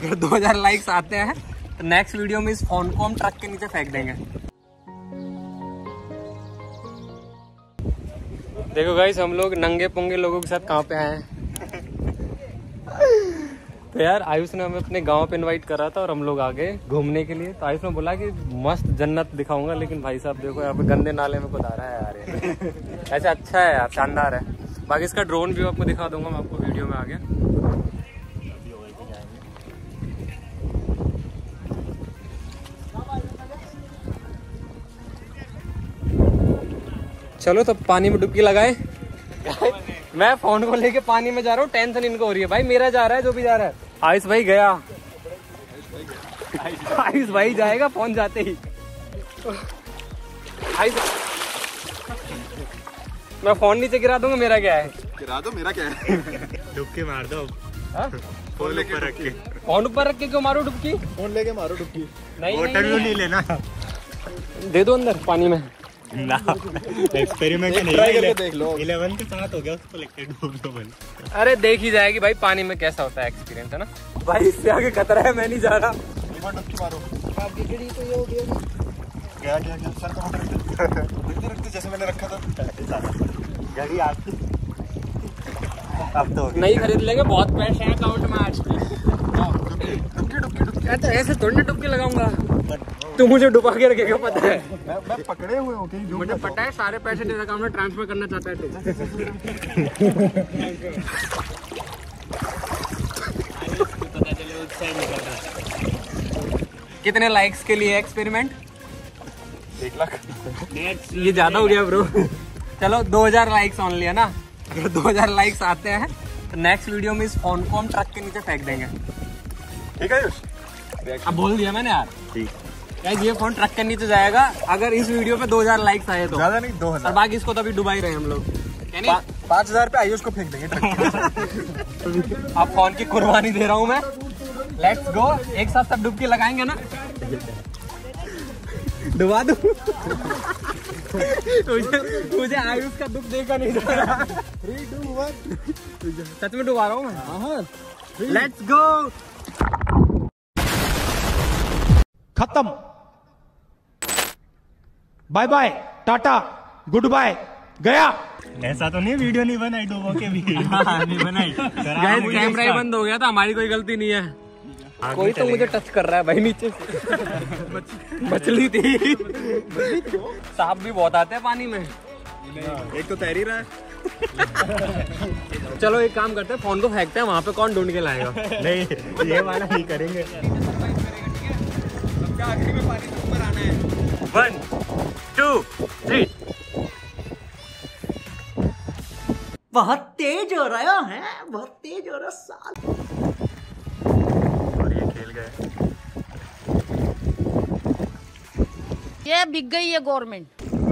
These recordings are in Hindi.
अगर 2000 लाइक्स आते हैं तो नेक्स्ट वीडियो में इस फोन को हम ट्रक के नीचे फेंक देंगे। देखो गाइस, हम लोग नंगे पुंगे लोगों के साथ कहाँ पे आए हैं। तो यार आयुष ने हमें अपने गांव पे इनवाइट करा था और हम लोग आ गए घूमने के लिए। तो आयुष ने बोला कि मस्त जन्नत दिखाऊंगा, लेकिन भाई साहब देखो यहाँ पे गंदे नाले में खुद आ रहा है यार। ऐसा अच्छा है यार, शानदार है। बाकी इसका ड्रोन व्यू आपको दिखा दूंगा मैं आपको वीडियो में आगे। चलो तो पानी में डुबकी लगाए। मैं फोन को लेके पानी में जा रहा हूँ, टेंशन इनको हो रही है। भाई मेरा जा रहा है, जो भी जा रहा है। आयुष भाई गया, आयुष भाई जाएगा फोन जाते ही। मैं फोन नीचे गिरा दूंगा, मेरा क्या है? गिरा दो, मेरा क्या है? डुबकी मार दो। फोन ऊपर रख के। फोन ऊपर रख के क्यों मारो डुबकी? फोन लेके मारो डुबकी। नहीं लेना, दे दो अंदर पानी में ना। एक्सपेरिमेंट नहीं, ट्राई करके देख लो। 11 के साथ हो गया, उसको लेके डूब दो बन। अरे देख ही जाएगी भाई पानी में कैसा होता है एक्सपीरियंस, है ना भाई। इससे आगे खतरा है, मैं नहीं जा रहा। डुबकी मारो। आपकी गिड़ी तो ये हो गया। क्या सर को रखते जैसे मैंने रखा था। घड़ी आपकी अब तो नहीं खरीद लेंगे, बहुत पैसे हैं अकाउंट में आज के। तो ऐसे थोड़ी ना डुबकी लगाऊंगा, तू मुझे डुबा के रखेगा पता है। मैं पकड़े हुए हूँ कहीं, मुझे पता है सारे पैसे तेरे अकाउंट में ट्रांसफर करना चाहता है कितने लाइक्स के लिए एक्सपेरिमेंट? 1 लाख। ये ज्यादा हो गया ब्रो। चलो 2000 लाइक्स ऑनली है ना। अगर 2000 लाइक्स आते हैं तो नेक्स्ट वीडियो में इस फोन को हम ट्रक के नीचे फेंक देंगे। ठीक है यूश? अब बोल दिया मैंने यार। ठीक यार ये फोन ट्रक के नीचे जाएगा अगर इस वीडियो पे 2000 लाइक्स आए तो। ज्यादा नहीं, 2000। और बाकी इसको तो अभी डुबा ही रहे हम लोग। 5000 पे आयुष को फेंक देंगे ट्रक। अब फोन की कुर्बानी दे रहा हूँ मैं। लेट्स गो, एक साथ सब डुबकी लगाएंगे ना। डुबा दूं? मुझे आयुष का दुख देखा नहीं जा रहा। 3, 2, 1। सच में डुबा रहा हूँ मैं। Let's go. खत्म, bye bye, tata, good bye, गया। ऐसा तो नहीं, वीडियो नहीं बनाई डूबो के भी। नहीं बनाई। गाइस कैमरा ही बंद हो गया था, हमारी कोई गलती नहीं है। कोई तो मुझे टच कर रहा है भाई नीचे से। मछली थी। सांप भी बहुत आते हैं पानी में। एक तो तैर ही रहा है। चलो एक काम करते हैं, फोन को फेंकते हैं, वहाँ पे कौन ढूंढ के लाएगा? नहीं, ये वाला नहीं करेंगे। 1, 2, 3। बहुत तेज हो रहा है, बहुत तेज हो रहा साल। और ये खेल गए। ये बिक गई है गवर्नमेंट।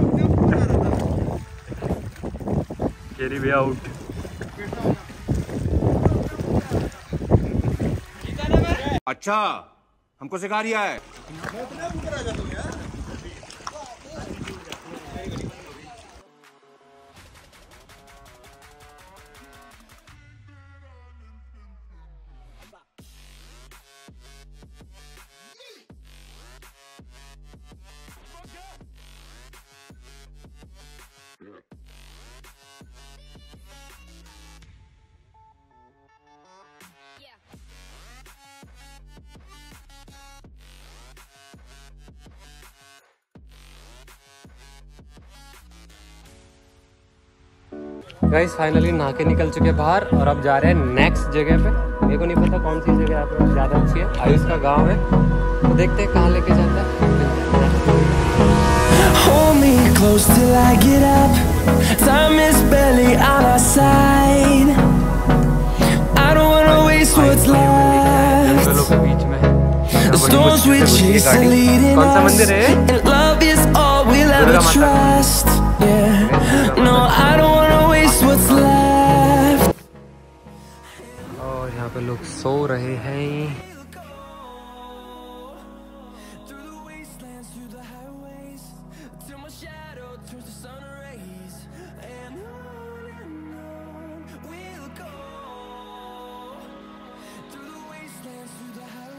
Carry way out. अच्छा, हमको सिखा रिया है। गाइस फाइनली नहा के निकल चुके बाहर और अब जा रहे हैं नेक्स्ट जगह पे। मेरे को नहीं पता कौन सी जगह यहाँ पे ज़्यादा अच्छी है। आयुष का गांव है, तो देखते हैं कहाँ लेके जाता है। Hold me close till I get up. Time is barely on our side. I don't wanna waste what's left. जंगलों के बीच में है। The storms we chase are leading कौन सा us, मंदिर है? and love is all we'll ever Durga माता। trust. Yeah, no, I don't wanna waste what's left. और यहाँ पे लोग सो रहे हैं। Through the wastelands, through the highways, till my shadow turns to sun rays, and on we'll go. Through the wastelands, through the highways.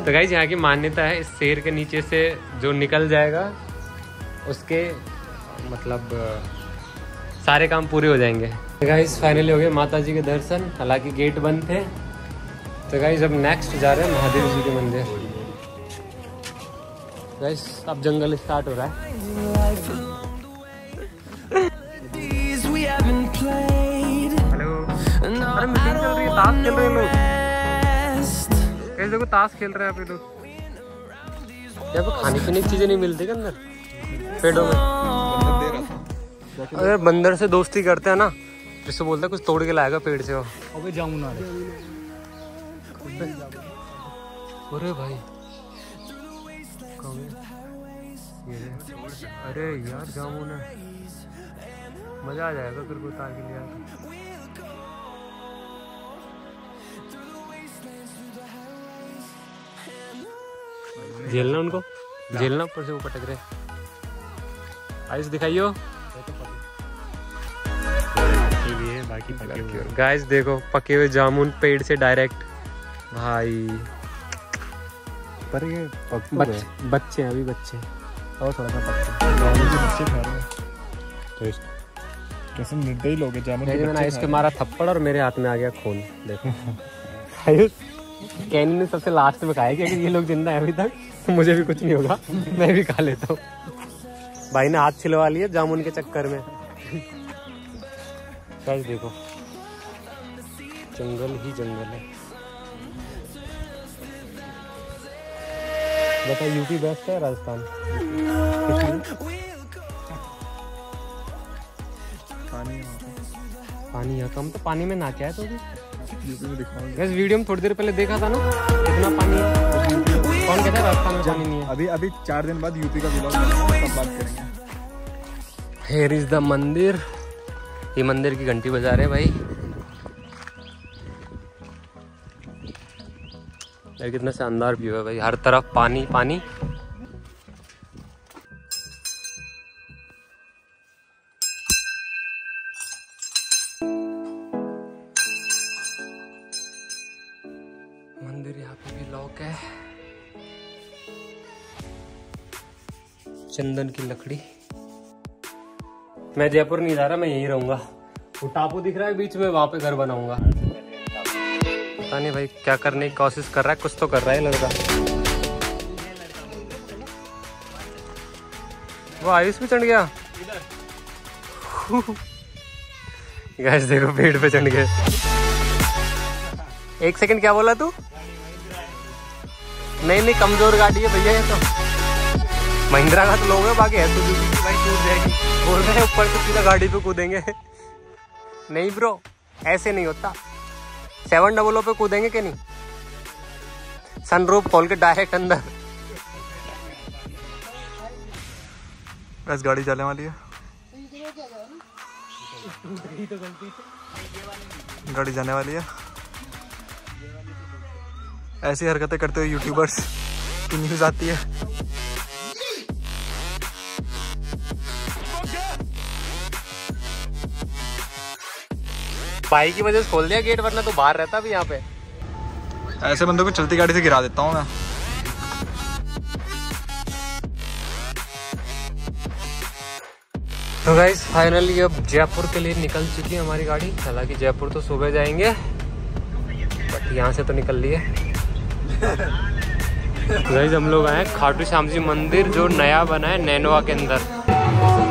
तो गाइस यहाँ की मान्यता है, इस शेर के नीचे से जो निकल जाएगा उसके मतलब सारे काम पूरे हो जाएंगे। तो गाइस फाइनली हो गए माता जी के दर्शन, हालांकि गेट बंद थे। तो गाइस अब नेक्स्ट जा रहे हैं महादेव जी के मंदिर। गाइस अब जंगल स्टार्ट हो रहा है। हेलो, अरे मीटिंग चल रही है, ताश खेल रहे हैं लोग। देखो ताश खेल रहे हैं आप लोग। यहाँ पे खाने पीने की चीजें नहीं मिलती क्या अंदर पेड़ों में? अगर बंदर से दोस्ती करते हैं ना, जिससे बोलते हैं कुछ तोड़ के लाएगा पेड़ से वो। अबे जामुन आ रहे। अरे भाई ये, अरे यार जामुन है, मजा आ जाएगा फिर को उतार के लिया। झेलना उनको, झेलना ऊपर से वो पटक रहे। आइस दिखाइयो। बाकी पके हुए गाइस देखो पके हुए जामुन पेड़ से डायरेक्ट भाई। पर ये बच्चे हैं अभी, बच्चे और थोड़ा सा पक्के बच्चे खा रहे हैं। तो कैसे निर्दयी लोग हैं जामुन। मैंने आयुष के मारा थप्पड़ और मेरे हाथ में आ गया खून। देखो आयुष कैनी ने सबसे लास्ट में खाया कि अगर ये लोग जिंदा है अभी तक तो मुझे भी कुछ नहीं होगा, मैं भी खा लेता हूँ। भाई ने हाथ छिलवा लिया जामुन के चक्कर में। गाइस देखो जंगल ही जंगल है। बता यूपी बेस्ट है राजस्थान? पानी यहाँ कम, तो पानी में ना क्या है तो यूपी में दिखाऊंगा। इस वीडियो में थोड़ी देर पहले देखा था ना कितना पानी है। कौन कहता है राजस्थान में पानी नहीं है? अभी 4 दिन बाद यूपी का व्लॉग तब बात करेंगे। Here is the मंदिर। ये मंदिर की घंटी बजा रहे हैं भाई। यार कितना शानदार व्यू है भाई, हर तरफ पानी पानी। मंदिर यहाँ पे भी लॉक है, चंदन की लकड़ी। मैं जयपुर नहीं जा रहा, मैं यहीं रहूंगा। वो टापू दिख रहा है बीच में, वहां पे घर बनाऊंगा। पता नहीं भाई क्या करने की कोशिश कर रहा है, कुछ तो कर रहा है लड़का। वो आयुष भी चढ़ गया। गाइस देखो पेड़ पे चढ़ गए। 1 सेकंड क्या बोला तू? नहीं कमजोर गाड़ी है भैया ये तो। महिंद्रा का तो लोग है, बाकी है सुजुकी की भाई टूट जाएगी। बोल रहे हैं ऊपर से सीधा गाड़ी पे कूदेंगे। नहीं ब्रो ऐसे नहीं होता, 700 पे कूदेंगे कि नहीं? सनरूफ खोल के डायरेक्ट अंदर। बस गाड़ी चलने वाली है, गाड़ी जाने वाली है। ऐसी हरकतें करते हुए यूट्यूबर्स की न्यूज आती है। भाई की वजह से खोल दिया गेट, वरना तो बाहर रहता भी यहाँ पे। ऐसे बंदों को चलती गाड़ी से गिरा देता हूँ मैं। तो गाइस फाइनली अब जयपुर के लिए निकल चुकी है हमारी गाड़ी। हालांकि जयपुर तो सुबह जाएंगे, बट यहाँ से तो निकल लिए। गाइस हम लोग आए खाटू श्याम जी मंदिर जो नया बना है नैनवा के अंदर।